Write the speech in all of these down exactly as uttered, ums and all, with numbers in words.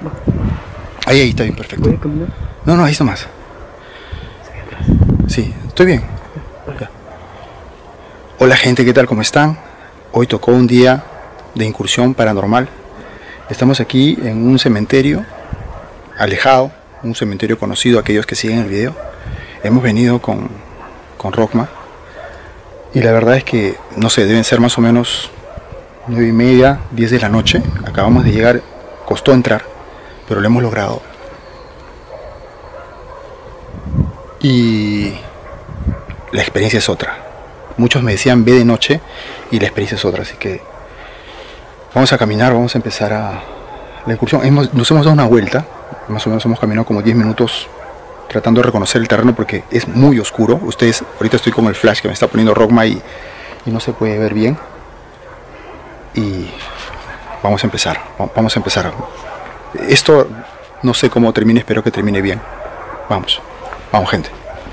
Ahí, ahí, está bien, perfecto. ¿Voy a caminar? No, no, ahí está más. Sí, estoy bien. Ya. Hola gente, ¿qué tal? ¿Cómo están? Hoy tocó un día de incursión paranormal. Estamos aquí en un cementerio alejado, un cementerio conocido, aquellos que siguen el video. Hemos venido con, con Rockma y la verdad es que, no sé, deben ser más o menos nueve y media, diez de la noche. Acabamos de llegar, costó entrar, pero lo hemos logrado. Y la experiencia es otra. Muchos me decían ve de noche y la experiencia es otra, así que vamos a caminar, vamos a empezar a la incursión. Hemos, nos hemos dado una vuelta, más o menos hemos caminado como diez minutos tratando de reconocer el terreno porque es muy oscuro. Ustedes, ahorita estoy con el flash que me está poniendo Rockma y, y no se puede ver bien. Y vamos a empezar, vamos a empezar. Esto no sé cómo termine, espero que termine bien. Vamos, vamos gente.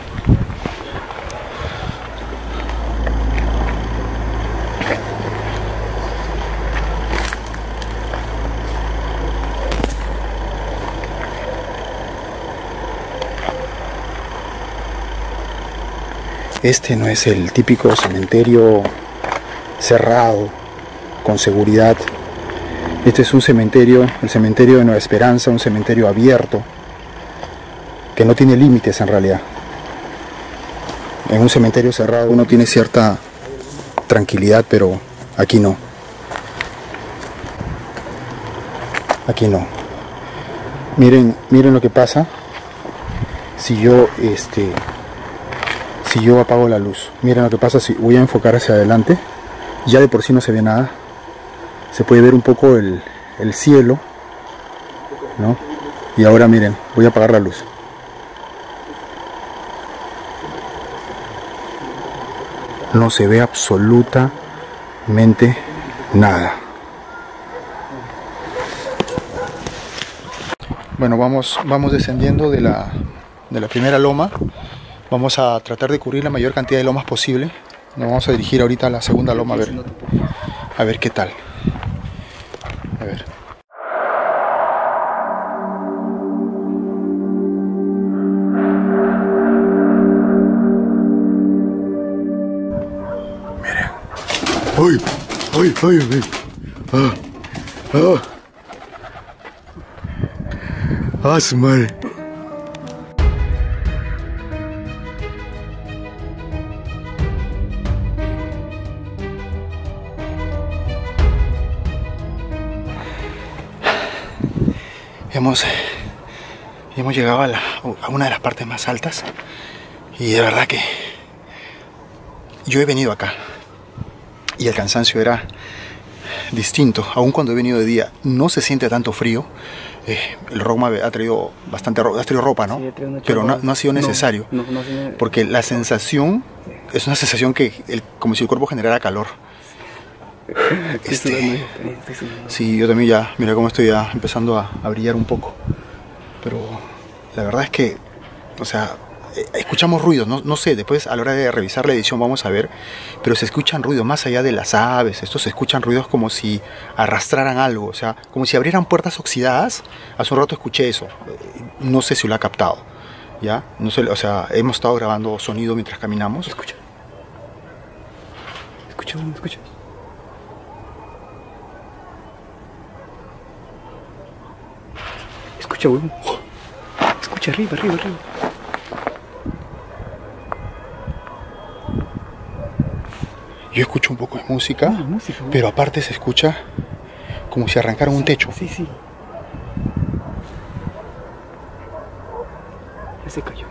Este no es el típico cementerio cerrado, con seguridad. Este es un cementerio, el cementerio de Nueva Esperanza, un cementerio abierto, que no tiene límites en realidad. En un cementerio cerrado uno tiene cierta tranquilidad, pero aquí no. Aquí no. Miren, miren lo que pasa si yo, este... si yo apago la luz. Miren lo que pasa si voy a enfocar hacia adelante. Ya de por sí no se ve nada. Se puede ver un poco el, el cielo, ¿no? Y ahora miren, voy a apagar la luz. No se ve absolutamente nada. Bueno, vamos, vamos descendiendo de la, de la primera loma. Vamos a tratar de cubrir la mayor cantidad de lomas posible. Nos vamos a dirigir ahorita a la segunda loma a ver, a ver qué tal. A ver. Miren. ¡Ay! ¡Ay! ¡Ay! ¡Ay! ¡Ah! ¡Ah! ¡Ah, su madre! Hemos, hemos llegado a, la, a una de las partes más altas y de verdad que yo he venido acá y el cansancio era distinto, aun cuando he venido de día. No se siente tanto frío. Eh, el Rockma ha traído bastante ro ha traído ropa, ¿no? Sí, pero no, no ha sido necesario, no, no, no, no, porque la sensación es una sensación que el, como si el cuerpo generara calor. Este, sí, yo también ya, mira cómo estoy ya empezando a, a brillar un poco. Pero la verdad es que, o sea, escuchamos ruidos, no, no sé, después a la hora de revisar la edición vamos a ver, pero se escuchan ruidos más allá de las aves. Estos se escuchan ruidos como si arrastraran algo, o sea, como si abrieran puertas oxidadas. Hace un rato escuché eso, no sé si lo ha captado, ¿ya? No sé, o sea, hemos estado grabando sonido mientras caminamos. Escucha. Escucha, escucha. Escucha, weón. Escucha arriba, arriba, arriba. Yo escucho un poco de música, no, música pero aparte se escucha como si arrancaran un techo. Sí, sí. Ya se cayó.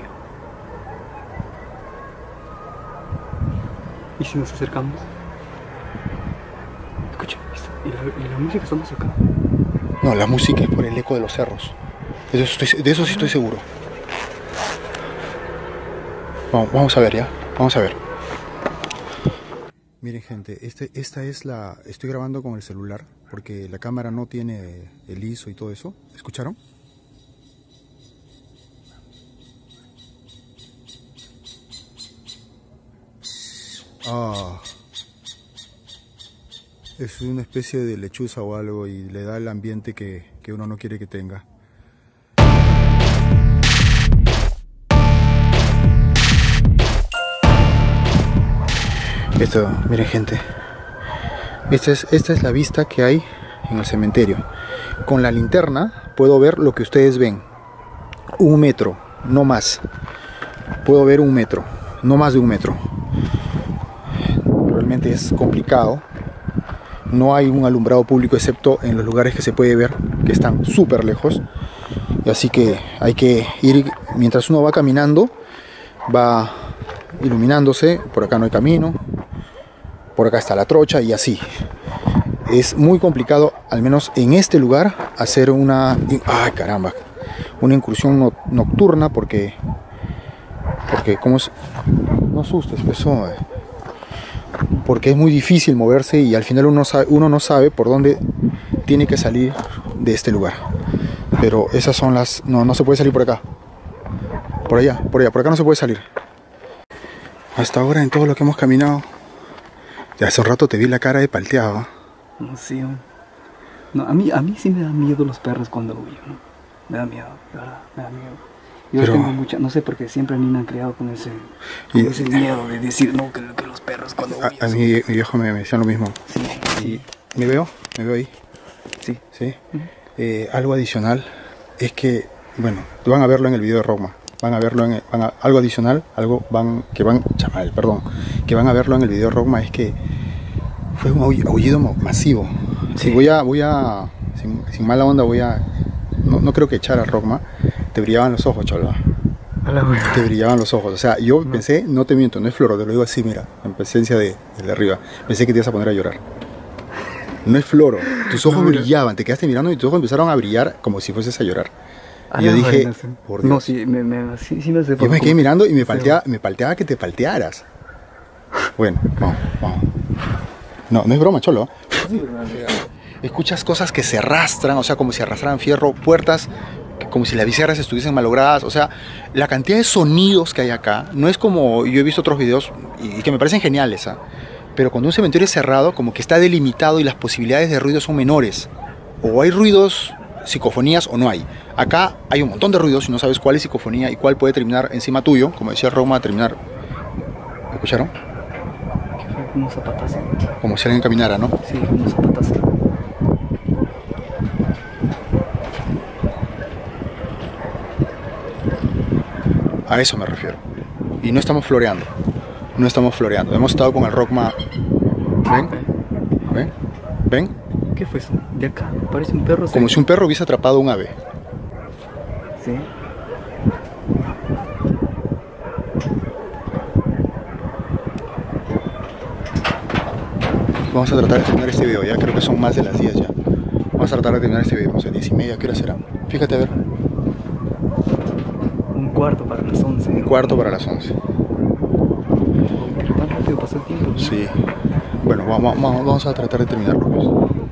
¿Y si nos acercamos? Escucha, ¿y la, y la música está más acá? No, la música es por el eco de los cerros. De eso, estoy, de eso sí estoy seguro. Vamos, vamos a ver ya. Vamos a ver. Miren gente, este, esta es la... Estoy grabando con el celular porque la cámara no tiene el I S O y todo eso. ¿Escucharon? Ah. Es una especie de lechuza o algo y le da el ambiente que, que uno no quiere que tenga. Esto, miren gente, esta es, esta es la vista que hay en el cementerio. Con la linterna puedo ver lo que ustedes ven, un metro, no más. Puedo ver un metro, no más de un metro. Realmente es complicado. No hay un alumbrado público excepto en los lugares que se puede ver, que están súper lejos. Así que hay que ir, mientras uno va caminando, va iluminándose. Por acá no hay camino, por acá está la trocha y así. Es muy complicado, al menos en este lugar, hacer una... ¡Ay, caramba! Una incursión no, nocturna porque... Porque, ¿cómo es? No asustes, eso... Eh. Porque es muy difícil moverse y al final uno, sabe, uno no sabe por dónde tiene que salir de este lugar. Pero esas son las... No, no se puede salir por acá. Por allá, por allá, por acá no se puede salir. Hasta ahora en todo lo que hemos caminado... Ya hace un rato te vi la cara de palteado. No, sí, no, a mí, a mí sí me dan miedo los perros cuando huyo, ¿no? Me da miedo, de verdad, me da miedo. Yo Pero, tengo mucha, no sé, porque siempre a mí me han criado con ese, con y, ese miedo de decir, no, que, que los perros cuando huyo. A, a mí, mi viejo me, me decía lo mismo. Sí, sí. ¿Me veo? ¿Me veo ahí? Sí. ¿Sí? Uh-huh. eh, algo adicional es que, bueno, van a verlo en el video de Roma. Van a verlo en el, van a, algo adicional, algo van, que van, chaval, perdón, que van a verlo en el video de Roma es que fue un aullido masivo. Sí. Voy a, voy a, sin, sin mala onda, voy a, no, no creo que echar a Rogma, te brillaban los ojos, cholva. Te brillaban los ojos, o sea, yo no. pensé, no te miento, no es floro, te lo digo así, mira, en presencia de, de arriba, pensé que te ibas a poner a llorar. No es floro, tus ojos no, brillaban, te quedaste mirando y tus ojos empezaron a brillar como si fueses a llorar. Y yo dije, no sé. Por Dios. No, sí, me, me, sí, sí me sé. Yo me quedé mirando y me palteaba, me palteaba que te paltearas. Bueno, vamos, vamos. No, no es broma, cholo. Sí, escuchas cosas que se arrastran, o sea, como si arrastraran fierro, puertas, como si las bisagras estuviesen malogradas. O sea, la cantidad de sonidos que hay acá, no es como, yo he visto otros videos y que me parecen geniales, ¿eh? Pero cuando un cementerio es cerrado, como que está delimitado y las posibilidades de ruido son menores. O hay ruidos, psicofonías o no hay. Acá hay un montón de ruidos y no sabes cuál es psicofonía y cuál puede terminar encima tuyo, como decía Roma, terminar... ¿Me escucharon? Como zapatas. Como si alguien caminara, ¿no? Sí, como zapatas. A eso me refiero. Y no estamos floreando. No estamos floreando. Hemos estado con el Rogma. ¿Ven? ¿Ven? ¿Ven? ¿Qué fue eso? De acá. Parece un perro. Como si un perro hubiese atrapado un ave. Sí. Vamos a tratar de terminar este video, ya creo que son más de las diez ya. Vamos a tratar de terminar este video, no sé, diez y media, ¿qué hora será? Fíjate a ver. Un cuarto para las once. Un cuarto para las once. ¿Tan rápido pasó el tiempo? ¿No? Sí. Bueno, vamos, vamos, vamos a tratar de terminarlo. Pues.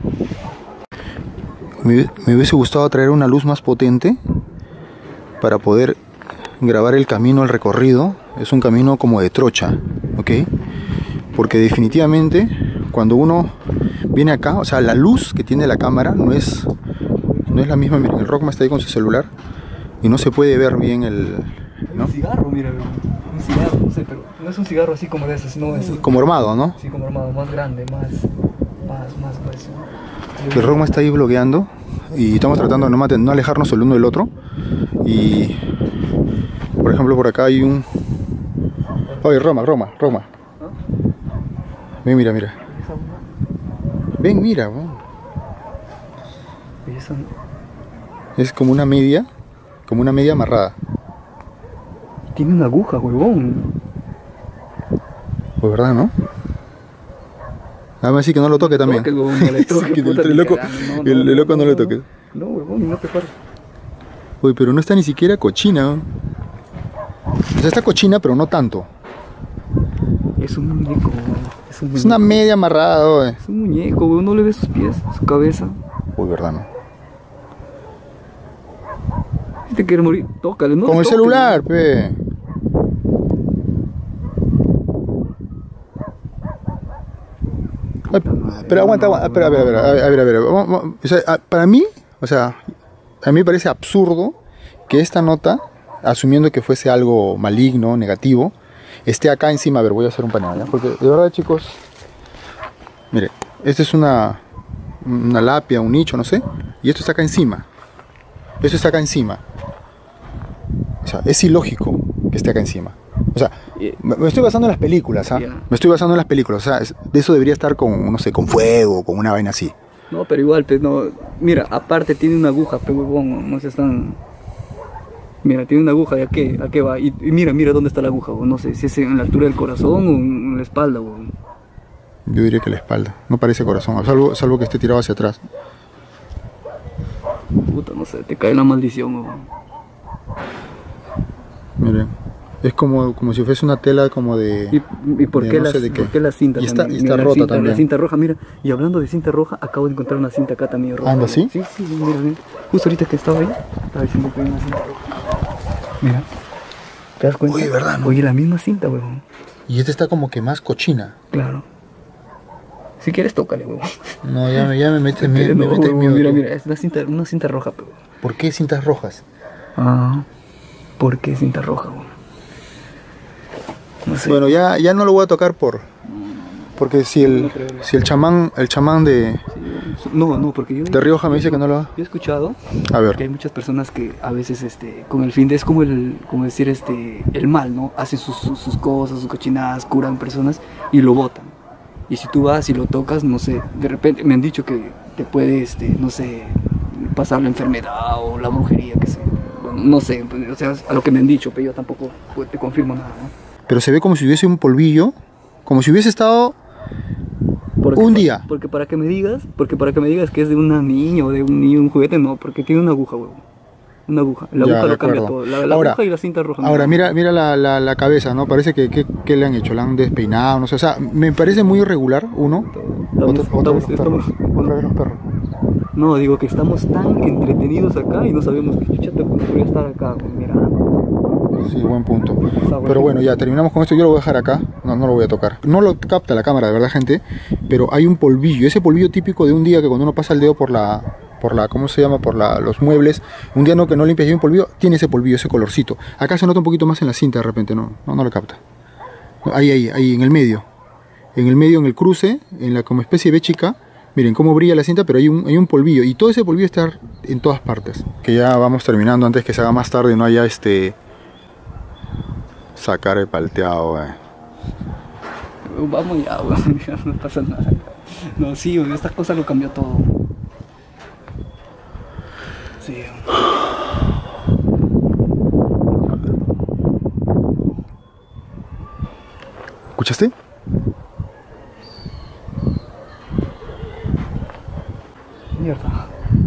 Me, me hubiese gustado traer una luz más potente para poder grabar el camino, el recorrido. Es un camino como de trocha, ¿ok? Porque definitivamente cuando uno viene acá, o sea, la luz que tiene la cámara no es, no es la misma. Miren, el Rogma está ahí con su celular y no se puede ver bien el... ¿no? Un cigarro, mira, un cigarro, no sé, pero no es un cigarro así como de esos, no es... Como armado, ¿no? Sí, como armado, más grande, más, más, más grueso. El Rogma está ahí blogueando y estamos tratando de no, mate, no alejarnos el uno del otro. Y, por ejemplo, por acá hay un... Oye, Roma, Roma, Roma. Ven, mira, mira. Ven, mira. Es como una media, como una media amarrada. Tiene una aguja, huevón. Pues verdad, ¿no? Nada más así que no lo toque también. Toque, huevón, no le toque, sí, puta, el, el loco, no, no, el, el loco no, no, no le toque. No, huevón, no te pares. Uy, pero no está ni siquiera cochina. O sea, está cochina, pero no tanto. Es un muñeco, es un muñeco. Es una media amarrada, güey. Es un muñeco, güey. No le ves sus pies, su cabeza. Uy, verdad, no. Si te quieres morir, tócale, ¿no? Con el celular, pe. Ay, Pero aguanta, aguanta, pero, a ver, a ver, a ver, a ver, a ver. Vamos, vamos, o sea, para mí, o sea, a mí me parece absurdo que esta nota, asumiendo que fuese algo maligno, negativo, esté acá encima. A ver, voy a hacer un panel, ¿ya? Porque de verdad, chicos, mire, esta es una, una lapia, un nicho, no sé, y esto está acá encima. Esto está acá encima. O sea, es ilógico que esté acá encima. O sea, me estoy basando en las películas, ¿ah? ¿eh? Me estoy basando en las películas. O sea, de eso debería estar con, no sé, con fuego, con una vaina así. No, pero igual, pues no. Mira, aparte tiene una aguja, pero huevón, no se están. Mira, tiene una aguja, ¿y a qué? ¿A qué va? Y, y mira, mira dónde está la aguja, huevón. No sé si es en la altura del corazón o en la espalda, huevón. Yo diría que la espalda. No parece corazón, salvo, salvo que esté tirado hacia atrás. Puta, no sé, te cae la maldición, huevón. Miren. Es como, como si fuese una tela como de... ¿Y, y por, de qué no la, sé de qué. por qué la cinta y está, también? Y está mira, rota la cinta, también. La cinta roja, mira. Y hablando de cinta roja, acabo de encontrar una cinta acá también roja. ¿Anda así? Sí, sí, mira, mira. Justo ahorita que estaba ahí, estaba diciendo que hay una cinta roja. Mira. ¿Te das cuenta? Oye, ¿verdad, no? Oye, la misma cinta, huevón. Y esta está como que más cochina. Claro. Si quieres, tócale, huevón. No, ya me, ya me metes no, miedo. Me metes miedo. Mira, mira, es una cinta, una cinta roja, huevón. ¿Por qué cintas rojas? Ah, ¿por qué cinta roja, huevón? No sé. Bueno, ya, ya no lo voy a tocar por... Porque si el, no creo, no. si el chamán, el chamán de... Sí, no, no, porque yo... De Rioja me dice que no lo haga. Yo he escuchado a ver. que hay muchas personas que a veces, este, con el fin de... Es como el, como decir, este, el mal, ¿no? Hacen sus, sus, sus cosas, sus cochinadas, curan personas y lo botan. Y si tú vas y lo tocas, no sé, de repente me han dicho que te puede, este, no sé, pasar la enfermedad o la brujería, que sé. Bueno, no sé, o sea, a lo que me han dicho, pero yo tampoco pues, te confirmo nada, ¿no? Pero se ve como si hubiese un polvillo, como si hubiese estado porque, un día. Porque para que me digas, porque para que me digas que es de una niña o de un niño, un juguete, no, porque tiene una aguja, huevo. Una aguja. La ya, aguja lo cambia todo. La, la ahora, aguja y la cinta roja. Ahora, mira, mira la, la, la cabeza, ¿no? Parece que, que, que le han hecho, la han despeinado, no sé. O sea, me parece muy irregular, uno. Estamos, otro, otro, estamos, de los estamos, otro de los perros. No, digo que estamos tan entretenidos acá y no sabemos que chucha te podría estar acá, mira. Sí, buen punto. Pero bueno, ya terminamos con esto. Yo lo voy a dejar acá. No, no lo voy a tocar. No lo capta la cámara, de verdad, gente. Pero hay un polvillo. Ese polvillo típico de un día que cuando uno pasa el dedo por la... por la, ¿cómo se llama? Por la, los muebles. Un día no que no limpias bien un polvillo, tiene ese polvillo, ese colorcito. Acá se nota un poquito más en la cinta de repente, no, no, no lo capta. Ahí, ahí, ahí, en el medio. En el medio, en el cruce, en la como especie de chica. Miren cómo brilla la cinta, pero hay un, hay un polvillo. Y todo ese polvillo está en todas partes. Que ya vamos terminando antes que se haga más tarde y no haya este... sacar el palteado, eh. Vamos ya, weón, no pasa nada. No, sí, weón, esta cosa lo cambió todo. Sí, ¿escuchaste? Mierda.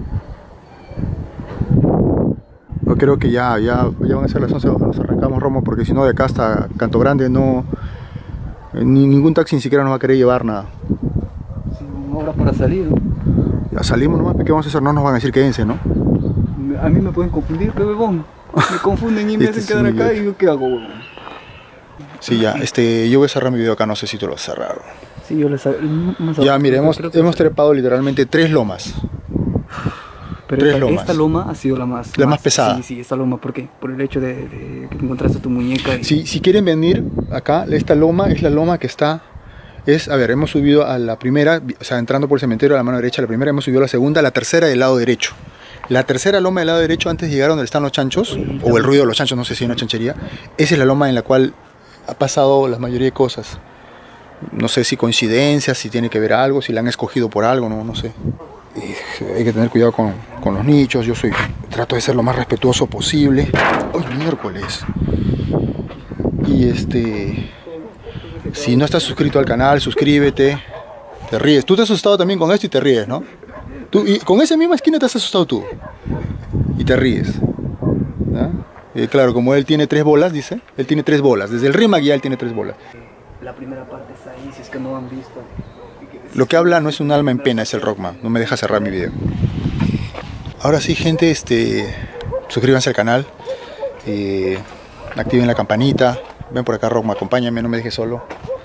Yo creo que ya, ya, ya van a ser las once, nos arrancamos, Romo, porque si no de acá hasta Canto Grande no... Ni, ningún taxi ni siquiera nos va a querer llevar nada. Sí, una hora para salir, ¿no? Ya salimos nomás, ¿qué vamos a hacer? No nos van a decir quédense, ¿no? A mí me pueden confundir, pero huevón. Me confunden y me hacen quedar acá y yo qué hago, huevón. Sí, ya, este, yo voy a cerrar mi video acá, no sé si tú lo vas a cerrar. Sí, yo les... Ya, mire, hemos, hemos trepado literalmente tres lomas. Pero tres esta, lomas. esta loma ha sido la más... La más, más pesada. Sí, sí, esta loma, ¿por qué? Por el hecho de, de que encontraste tu muñeca. Y... Sí, si quieren venir acá, esta loma es la loma que está... Es, a ver, hemos subido a la primera, o sea, entrando por el cementerio a la mano derecha, la primera, hemos subido a la segunda, la tercera del lado derecho. La tercera loma del lado derecho, antes de llegar donde están los chanchos, o el ruido de los chanchos, no sé si hay una chanchería, esa es la loma en la cual ha pasado la mayoría de cosas. No sé si coincidencias, si tiene que ver algo, si la han escogido por algo, no, no sé. Y hay que tener cuidado con, con los nichos, yo soy, trato de ser lo más respetuoso posible. Hoy miércoles. Y este... Si no estás suscrito al canal, suscríbete. Te ríes. Tú te has asustado también con esto y te ríes, ¿no? Tú, y con esa misma esquina te has asustado tú. Y te ríes. Y claro, como él tiene tres bolas, dice. Él tiene tres bolas. Desde el Rimac ya él tiene tres bolas. La primera parte está ahí, si es que no han visto. Lo que habla no es un alma en pena, es el Rockman. No me deja cerrar mi video. Ahora sí, gente, este, suscríbanse al canal. Eh, activen la campanita. Ven por acá, Rockman, acompáñame, no me dejes solo.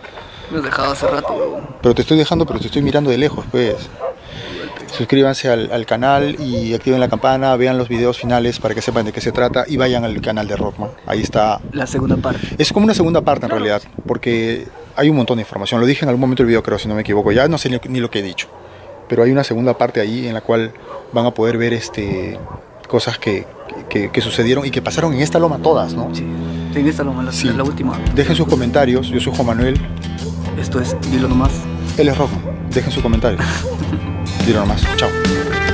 Me has dejado hace rato, weón. Pero te estoy dejando, pero te estoy mirando de lejos, pues. Suscríbanse al, al canal y activen la campana, vean los videos finales para que sepan de qué se trata y vayan al canal de Rockman. Ahí está. La segunda parte. Es como una segunda parte en realidad, porque hay un montón de información. Lo dije en algún momento del video, creo, si no me equivoco. Ya no sé ni, ni lo que he dicho. Pero hay una segunda parte ahí en la cual van a poder ver este cosas que, que, que sucedieron y que pasaron en esta loma todas, ¿no? Sí, en esta loma, la, Sí. la última. Dejen sus comentarios. Yo soy Juan Manuel. Esto es Dilo Nomás. Él es Rockman. Dejen sus comentarios. Dilo nomás. Chao.